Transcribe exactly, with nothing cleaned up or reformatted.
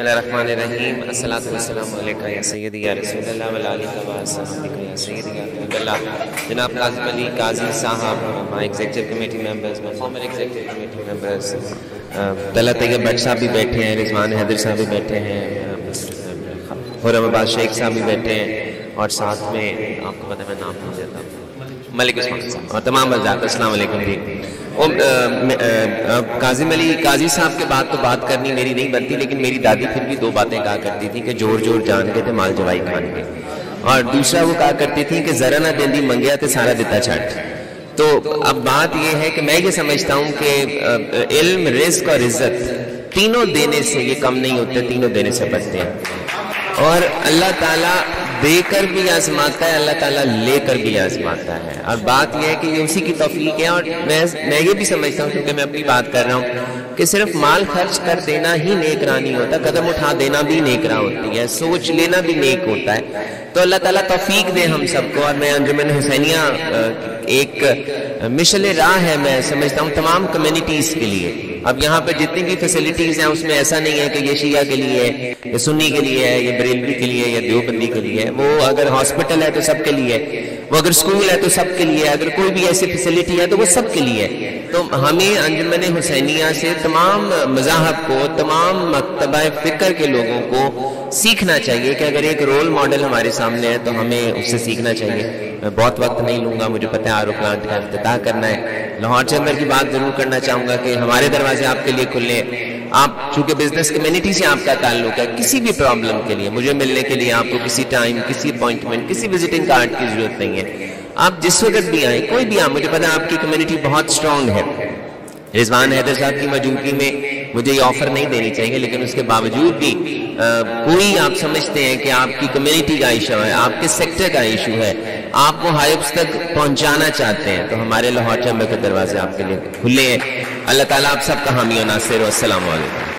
اللہ الرحمن الرحیم الصلاۃ والسلام علیکہ یا سیدی یا رسول اللہ وعلی آلہ وصحبہ یا سیدی یا حبیب اللہ. جناب کاظم علی قاضی صاحب, my executive committee members, my former executive committee members, Talat Tayyab Butt صاحب بھی بیٹھے ہیں, رضوان حیدر صاحب بھی بیٹھے ہیں, خرم عباس شیخ صاحب بھی بیٹھے ہیں, اور ساتھ میں آپ کو پتہ ہے میں نام بھول جاتا ہوں, ملک عثمان صاحب, اور تمام حضرات السلام علیکم. جی کاظم علی قاضی صاحب کے بعد تو بات کرنی میری نہیں بنتی, لیکن میری دادی پھر بھی دو باتیں کہا کرتی تھی کہ جور جور جان کے تھے مال جوائی کھان کے, اور دوسرا وہ کہا کرتی تھی کہ ذرا نہ دیندی منگیا تے سارا دیتا چھٹ. تو اب بات یہ ہے کہ میں یہ سمجھتا ہوں کہ علم, رزق اور عزت تینوں دینے سے یہ کم نہیں ہوتے, تینوں دینے سے بچتے ہیں. اور اللہ تعالیٰ دے کر بھی آزماتا ہے, اللہ تعالیٰ لے کر بھی آزماتا ہے, اور بات یہ ہے کہ یہ اسی کی توفیق ہے. اور میں میں یہ بھی سمجھتا ہوں, کیونکہ میں اپنی بات کر رہا ہوں, کہ صرف مال خرچ کر دینا ہی نیک راہ نہیں ہوتا, قدم اٹھا دینا بھی نیک راہ ہوتی ہے, سوچ لینا بھی نیک ہوتا ہے. تو اللہ تعالیٰ توفیق دے ہم سب کو. اور میں انجمن حسینیہ ایک مشل راہ ہے, میں سمجھتا ہوں تمام کمیونٹیز کے لیے. اب یہاں پہ جتنی بھی فیسلٹیز ہیں اس میں ایسا نہیں ہے کہ یہ شیعہ کے لیے ہے, یہ سنی کے لیے ہے, یہ بریلوی کے لیے ہے, یہ دیوبندی کے لیے ہے. وہ اگر ہاسپٹل ہے تو سب کے لیے ہے, وہ اگر اسکول ہے تو سب کے لیے ہے, اگر کوئی بھی ایسی فیسلٹی ہے تو وہ سب کے لیے ہے. تو ہمیں انجمن حسینیہ سے تمام مذاہب کو, تمام مکتبہ فکر کے لوگوں کو سیکھنا چاہیے کہ اگر ایک رول ماڈل ہمارے سامنے ہے تو ہمیں اس سے سیکھنا چاہیے. میں بہت وقت نہیں لوں گا, مجھے پتہ ہے آر او پلانٹ کا افتتاح کرنا ہے. لاہور چیمبر کی بات ضرور کرنا چاہوں گا کہ ہمارے دروازے آپ کے لیے کھلے ہیں. آپ چونکہ بزنس کمیونٹی سے آپ کا تعلق ہے, کسی بھی پرابلم کے لیے مجھے ملنے کے لیے آپ کو کسی ٹائم, کسی اپوائنٹمنٹ, کسی وزٹنگ کارڈ کی ضرورت نہیں ہے. آپ جس وقت بھی آئیں, کوئی بھی آئیں, مجھے پتہ ہے آپ کی کمیونٹی بہت اسٹرانگ ہے. رضوان حیدر صاحب کی موجودگی میں مجھے یہ آفر نہیں دینی چاہیے, لیکن اس کے باوجود بھی کوئی آپ سمجھتے ہیں کہ آپ کی کمیونٹی کا ایشو ہے, آپ کے سیکٹر کا ایشو ہے, آپ کو ہائبس تک پہنچانا چاہتے ہیں, تو ہمارے لاہور چیمبر کے دروازے آپ کے لیے کھلے ہیں. اللہ تعالیٰ آپ سب کا حامی و ناصر. والسلام علیکم.